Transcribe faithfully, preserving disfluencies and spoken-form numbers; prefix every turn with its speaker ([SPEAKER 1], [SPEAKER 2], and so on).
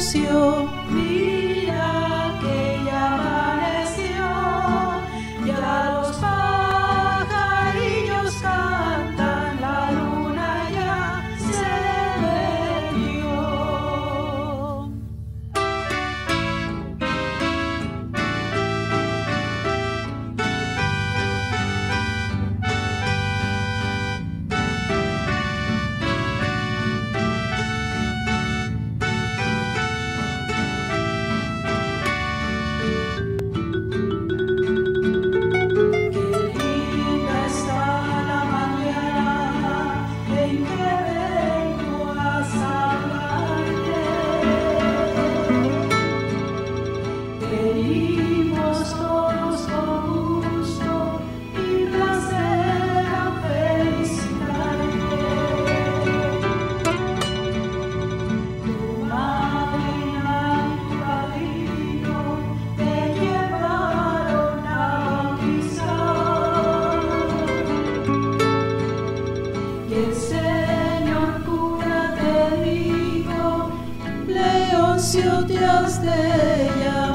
[SPEAKER 1] Leoncio, mira que ya amaneció, ya los pajarillos cantan, la luna ya se metió. Venimos todos con gusto y placer a felicitarte. Tu madrina y tu padrino te llevaron a bautizar. Y el Señor cura te dijo: Leoncio, te has de llamar.